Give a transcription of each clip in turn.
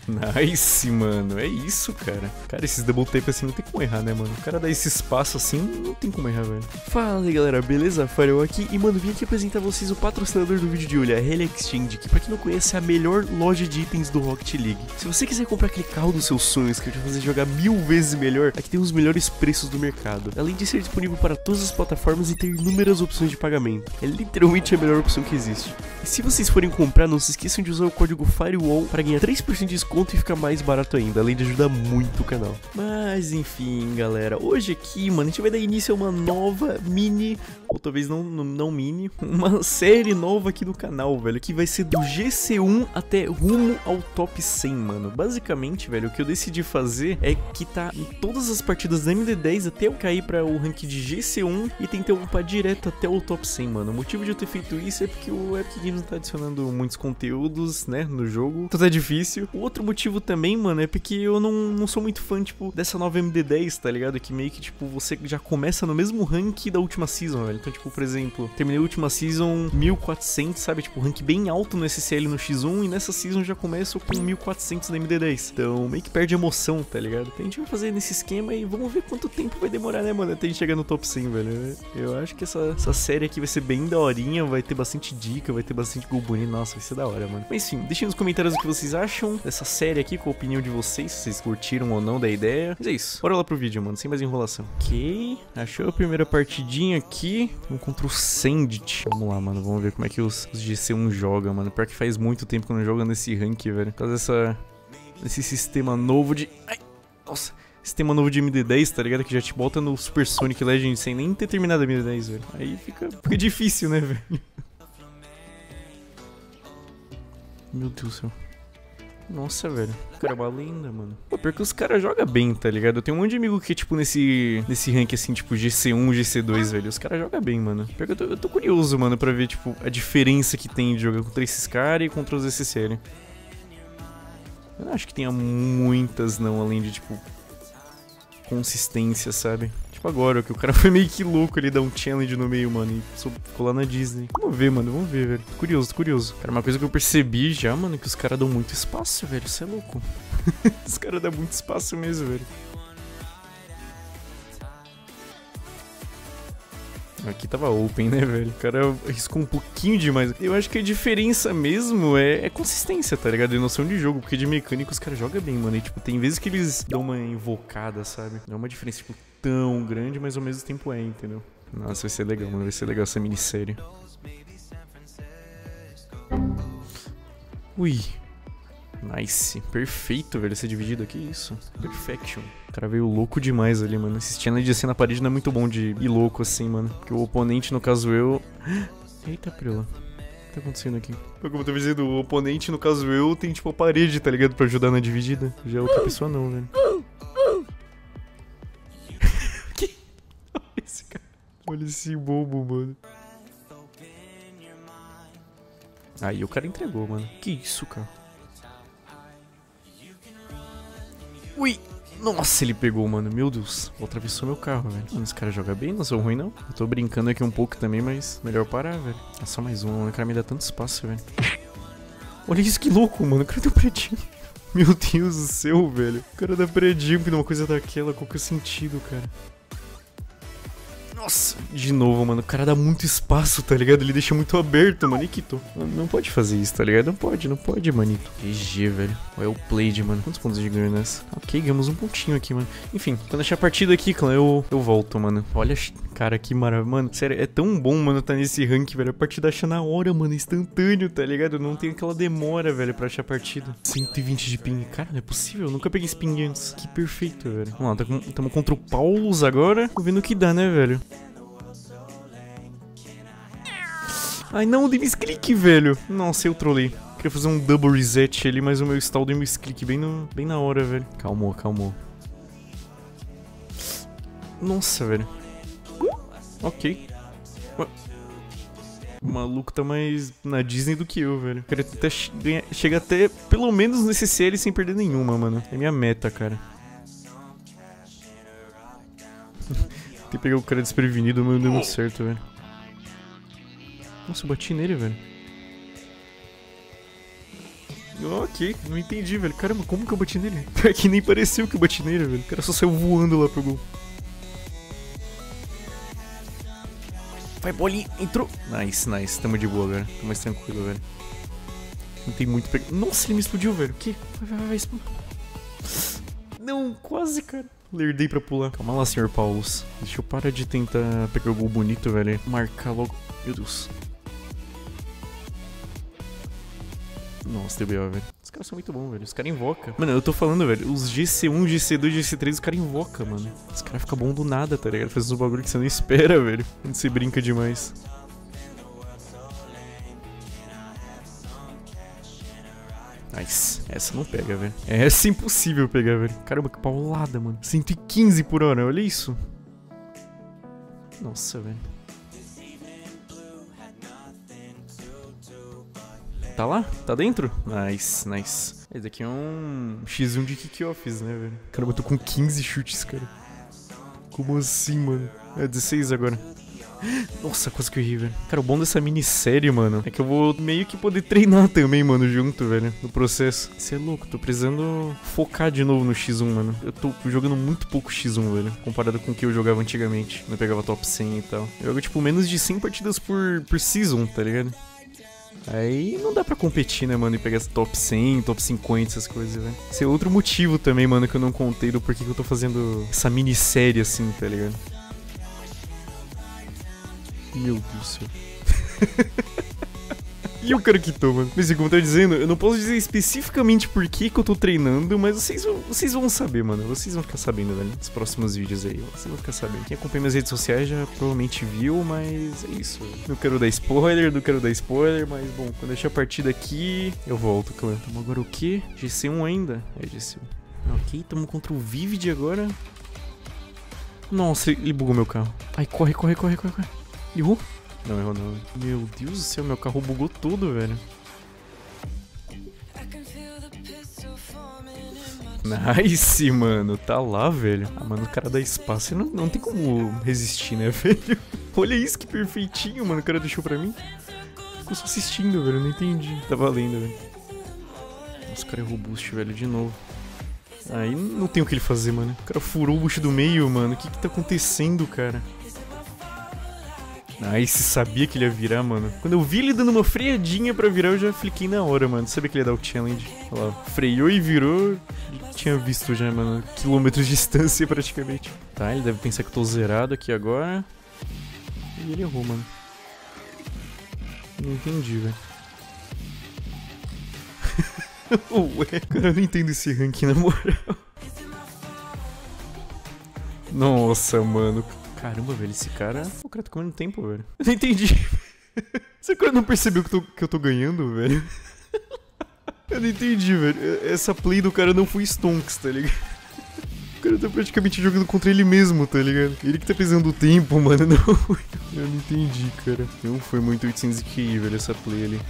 Nice, mano. É isso, cara. Cara, esses double tap assim não tem como errar, né, mano? O cara dá esse espaço assim, não tem como errar, velho. Fala aí, galera. Beleza? Farel aqui. E, mano, vim aqui apresentar a vocês o patrocinador do vídeo de hoje, a Heli Exchange, que pra quem não conhece é a melhor loja de itens do Rocket League. Se você quiser comprar aquele carro dos seus sonhos que vai te fazer jogar 1000 vezes melhor, aqui tem os melhores preços do mercado. Além de ser disponível para todas as plataformas e ter inúmeras opções de pagamento. É literalmente a melhor opção que existe. E se vocês forem comprar, não se esqueçam de usar o código FIREWALL para ganhar 3% de desconto e ficar mais barato ainda, além de ajudar muito o canal. Mas enfim, galera, hoje aqui, mano, a gente vai dar início a uma nova mini, ou talvez não mini, uma série nova aqui do canal, velho, que vai ser do GC1 até rumo ao top 100, mano. Basicamente, velho, o que eu decidi fazer é que tá em todas as partidas da MD10 até eu cair para o rank de GC1 e tentar upar direto até o top 100, mano. O motivo de eu ter feito isso é porque o Epic Games tá adicionando muitos conteúdos, né, no jogo. Então tá difícil. O outro motivo também, mano, é porque eu não sou muito fã, tipo, dessa nova MD10, tá ligado? Que meio que, tipo, você já começa no mesmo rank da última season, velho. Então, tipo, por exemplo, terminei a última season 1400, sabe? Tipo, rank bem alto no SSL no X1 e nessa season já começo com 1400 na MD10. Então, meio que perde emoção, tá ligado? Então a gente vai fazer nesse esquema e vamos ver quanto tempo vai demorar, né, mano, até a gente chegar no top 100, velho. Eu acho que essa série aqui vai ser bem daorinha, vai ter bastante dica, vai ter bastante gol bonito. Nossa, vai ser da hora, mano. Mas enfim, deixem nos comentários o que vocês acham dessa série aqui, com a opinião de vocês, se vocês curtiram ou não da ideia. Mas é isso, bora lá pro vídeo, mano, sem mais enrolação. Ok, achou a primeira partidinha aqui. Vamos contra o Sandit. Vamos lá, mano, vamos ver como é que os GC1 jogam, mano. Pior que faz muito tempo que eu não jogo nesse rank, velho. Por causa desse sistema novo de... Ai, nossa, sistema novo de MD10, tá ligado? Que já te bota no Super Sonic Legend sem nem ter terminado a MD10, velho. Aí fica difícil, né, velho? Meu Deus do céu. Nossa, velho. O cara é uma lenda, mano. Pô, pior que os caras jogam bem, tá ligado? Eu tenho um monte de amigo que é, tipo, nesse rank, assim, tipo, GC1, GC2, velho. Os caras jogam bem, mano. Pior que eu tô curioso, mano, pra ver, tipo, a diferença que tem de jogar contra esses caras e contra os SSL. Eu não acho que tenha muitas, não, além de, tipo, consistência, sabe? Tipo agora, que o cara foi meio que louco, ele dá um challenge no meio, mano, e ficou lá na Disney. Vamos ver, mano, vamos ver, velho. Tô curioso, tô curioso. Cara, uma coisa que eu percebi já, mano, é que os caras dão muito espaço, velho. Isso é louco. Os caras dão muito espaço mesmo, velho. Aqui tava open, né, velho? O cara arriscou um pouquinho demais. Eu acho que a diferença mesmo é consistência, tá ligado? E noção de jogo, porque de mecânica os caras jogam bem, mano. E, tipo, tem vezes que eles dão uma invocada, sabe? Não é uma diferença, tipo, tão grande, mas ao mesmo tempo é, entendeu? Nossa, vai ser legal, mano. Vai ser legal essa minissérie. Ui. Nice. Perfeito, velho, ser dividido aqui, isso. Perfection. O cara veio louco demais ali, mano. Esse challenge assim na parede não é muito bom de ir louco assim, mano. Porque o oponente, no caso eu... Eita, prela. O que tá acontecendo aqui? Como eu tô dizendo, o oponente, no caso eu, tem tipo a parede, tá ligado? Pra ajudar na dividida. Já outra pessoa não, velho. Que? Olha esse cara. Olha esse bobo, mano. Aí o cara entregou, mano. Que isso, cara? Ui! Nossa, ele pegou, mano. Meu Deus. Atravessou meu carro, velho. Mano, esse cara joga bem, não sou ruim, não. Eu tô brincando aqui um pouco também, mas melhor parar, velho. É só mais um, o cara me dá tanto espaço, velho. Olha isso, que louco, mano. O cara deu predinho. Meu Deus do céu, velho. O cara dá predinho por uma coisa daquela. Qual que é o sentido, cara? Nossa, de novo, mano, o cara dá muito espaço, tá ligado? Ele deixa muito aberto, mano, e quitou. Não pode fazer isso, tá ligado? Não pode, manito. GG, velho. Well played, mano. Quantos pontos de ganho nessa? Ok, ganhamos um pontinho aqui, mano. Enfim, quando achar a partida aqui, clã, eu volto, mano. Olha, cara, que maravilha. Mano, sério, é tão bom, mano, tá nesse rank, velho. A partida acha na hora, mano, instantâneo, tá ligado? Não tem aquela demora, velho, pra achar a partida. 120 de ping. Cara, não é possível. Eu nunca peguei esse ping antes. Que perfeito, velho. Vamos lá, tamo contra o Paulus agora. Tô vendo o que dá, né, velho? Ai não, dei misclick, velho. Nossa, eu trolei. Queria fazer um double reset ali, mas o meu stall deu misclick bem na hora, velho. Calmou, calmou. Nossa, velho. Ok. Ué. O maluco tá mais na Disney do que eu, velho. Queria até chegar até, pelo menos, nesse CL sem perder nenhuma, mano. É minha meta, cara. Tem que pegar o cara desprevenido, mas não deu muito certo, velho. Nossa, eu bati nele, velho. Ok, não entendi, velho. Caramba, como que eu bati nele? Pior que nem pareceu que eu bati nele, velho. O cara só saiu voando lá pro gol. Vai, bolinha, entrou. Nice, nice. Tamo de boa, velho. Tô mais tranquilo, velho. Não tem muito pra... Nossa, ele me explodiu, velho. O quê? Vai, explodiu. Não, quase, cara. Lerdei pra pular. Calma lá, senhor Paulus. Deixa eu parar de tentar pegar o gol bonito, velho. Marcar logo. Meu Deus. Nossa, DBO, velho. Os caras são muito bons, velho. Os caras invocam. Mano, eu tô falando, velho. Os GC1, GC2, GC3, os caras invocam, mano. Os caras ficam bons do nada, tá ligado? Fazendo uns bagulho que você não espera, velho. Quando você brinca demais. Nice. Essa não pega, velho. Essa é impossível pegar, velho. Caramba, que paulada, mano. 115 por hora, olha isso. Nossa, velho. Tá lá? Tá dentro? Nice, nice. Esse daqui é um X1 de kickoffs, né, velho? Caramba, eu tô com 15 chutes, cara. Como assim, mano? É 16 agora. Nossa, quase que eu errei, velho. Cara, o bom dessa minissérie, mano, é que eu vou meio que poder treinar também, mano, junto, velho, no processo. Você é louco, tô precisando focar de novo no X1, mano. Eu tô jogando muito pouco X1, velho, comparado com o que eu jogava antigamente. Eu pegava top 100 e tal. Eu jogo, tipo, menos de 100 partidas por season, tá ligado? Aí não dá pra competir, né, mano, e pegar top 100, top 50, essas coisas, velho. Esse é outro motivo também, mano, que eu não contei do porquê que eu tô fazendo essa minissérie assim, tá ligado? Meu Deus do céu. E o cara quitou, mano. Mas como eu tô dizendo, eu não posso dizer especificamente por que eu tô treinando, mas vocês vão saber, mano. Vocês vão ficar sabendo, velho, nos próximos vídeos aí. Vocês vão ficar sabendo. Quem acompanha minhas redes sociais já provavelmente viu, mas é isso. Não quero dar spoiler, mas bom, quando eu deixar a partida aqui, eu volto, clã. Tamo agora o quê? GC1 ainda? É GC1. Ok, tamo contra o Vivid agora. Nossa, ele bugou meu carro. Ai, corre. Errou? Não, errou não. Meu Deus do céu, meu carro bugou todo, velho. Nice, mano. Tá lá, velho. Ah, mano, o cara dá espaço. Não tem como resistir, né, velho? Olha isso, que perfeitinho, mano. O cara deixou pra mim. Ficou só assistindo, velho. Não entendi. Tá valendo, velho. Nossa, o cara errou o boost, velho, de novo. Aí não tem o que ele fazer, mano. O cara furou o boost do meio, mano. O que tá acontecendo, cara? Nice, sabia que ele ia virar, mano. Quando eu vi ele dando uma freadinha pra virar, eu já fliquei na hora, mano. Sabia que ele ia dar o challenge. Olha lá, freou e virou. Tinha visto já, mano. Quilômetros de distância, praticamente. Tá, ele deve pensar que eu tô zerado aqui agora. E ele errou, mano. Não entendi, velho. Ué, cara, eu não entendo esse ranking, na moral. Nossa, mano. Caramba, velho, esse cara... O cara tá comendo tempo, velho. Eu não entendi. Esse cara não percebeu que eu tô ganhando, velho? Eu não entendi, velho. Essa play do cara não foi stonks, tá ligado? O cara tá praticamente jogando contra ele mesmo, tá ligado? Ele que tá pesando o tempo, mano. Não. Eu não entendi, cara. Não foi muito 800 QI, velho, essa play ali.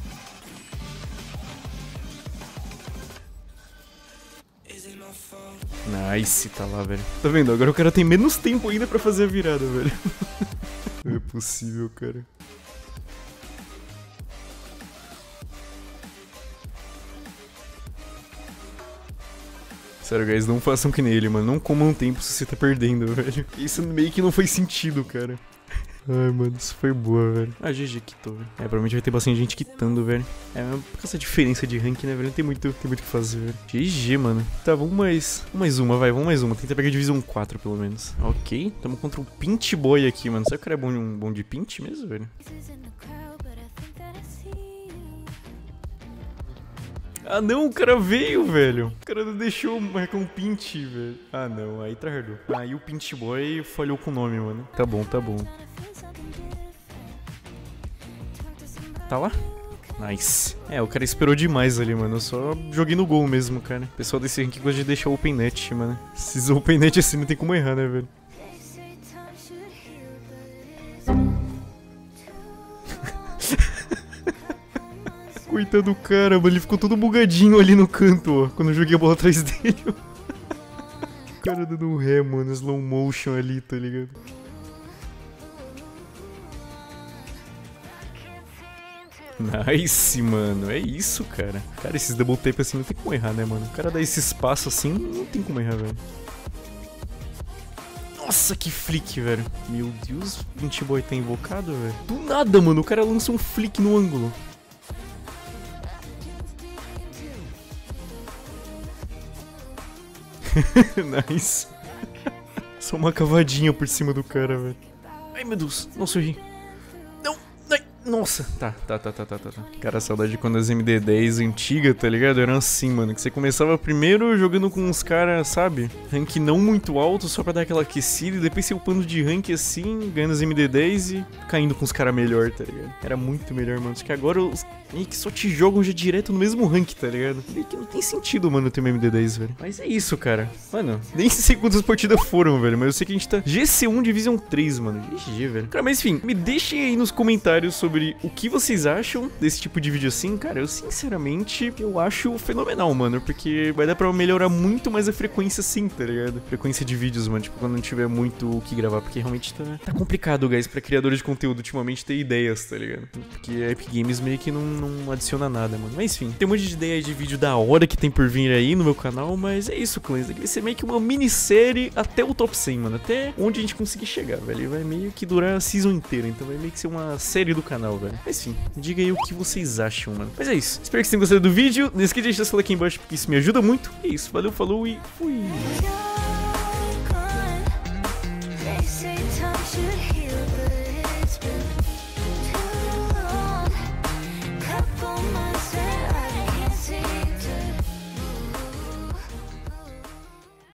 Nice, tá lá, velho. Tá vendo? Agora o cara tem menos tempo ainda pra fazer a virada, velho. Não é possível, cara. Sério, guys, não façam que nem ele, mano. Não comam tempo se você tá perdendo, velho. Isso meio que não faz sentido, cara. Ai, mano, isso foi boa, velho. Ah, GG quitou, velho. É, provavelmente vai ter bastante gente quitando, velho. É, por causa da diferença de rank, né, velho? Não tem muito o que fazer, velho. GG, mano. Tá, vamos mais uma, vai. Vamos mais uma. Tenta pegar a divisão 4, pelo menos. Ok. Tamo contra o Pinch Boy aqui, mano. Será que o cara é bom de Pinch mesmo, velho? Ah, não, o cara veio, velho. O cara não deixou marcar um Pinch, velho. Ah, não, aí tardou. Aí o Pinch Boy falhou com o nome, mano. Tá bom, tá bom. Tá lá? Nice. É, o cara esperou demais ali, mano. Eu só joguei no gol mesmo, cara. O pessoal desse rank gosta de deixar open net, mano. Esses open net assim não tem como errar, né, velho? Coitado do cara, mano. Ele ficou todo bugadinho ali no canto, ó. Quando eu joguei a bola atrás dele. O cara dando um ré, mano. Slow motion ali, tá ligado? Nice, mano. É isso, cara. Cara, esses double tap assim não tem como errar, né, mano? O cara dá esse espaço assim, não tem como errar, velho. Nossa, que flick, velho. Meu Deus, o 20 boy tá invocado, velho. Do nada, mano, o cara lança um flick no ângulo. Nice. Só uma cavadinha por cima do cara, velho. Ai, meu Deus, não sorri. Não, ai, nossa. Tá. Cara, saudade de quando as MD10 antigas, tá ligado? Eram assim, mano, que você começava primeiro jogando com uns caras, sabe? Rank não muito alto, só pra dar aquela aquecida, e depois você upando de rank assim, ganhando as MD10 e caindo com os caras melhor, tá ligado? Era muito melhor, mano. Só que agora os meio que só te jogam já direto no mesmo rank, tá ligado? Meio que não tem sentido, mano, ter uma MD10, velho. Mas é isso, cara. Mano, nem sei quantas partidas foram, velho, mas eu sei que a gente tá GC1 Division 3, mano. GG, velho. Cara, mas enfim, me deixem aí nos comentários sobre o que vocês acham desse tipo de vídeo assim. Cara, eu sinceramente, eu acho fenomenal, mano, porque vai dar pra melhorar muito mais a frequência assim, tá ligado? Frequência de vídeos, mano, tipo, quando não tiver muito o que gravar, porque realmente tá complicado, guys, pra criadores de conteúdo ultimamente ter ideias, tá ligado? Porque a Epic Games meio que não adiciona nada, mano. Mas enfim, tem um monte de ideia de vídeo da hora que tem por vir aí no meu canal, mas é isso, clãs. Vai ser meio que uma minissérie até o top 100, mano. Até onde a gente conseguir chegar, velho. E vai meio que durar a season inteira, então vai meio que ser uma série do canal, velho. Mas enfim, diga aí o que vocês acham, mano. Mas é isso. Espero que vocês tenham gostado do vídeo. Não esqueça de deixar seu like aí embaixo, porque isso me ajuda muito. É isso. Valeu, falou e fui!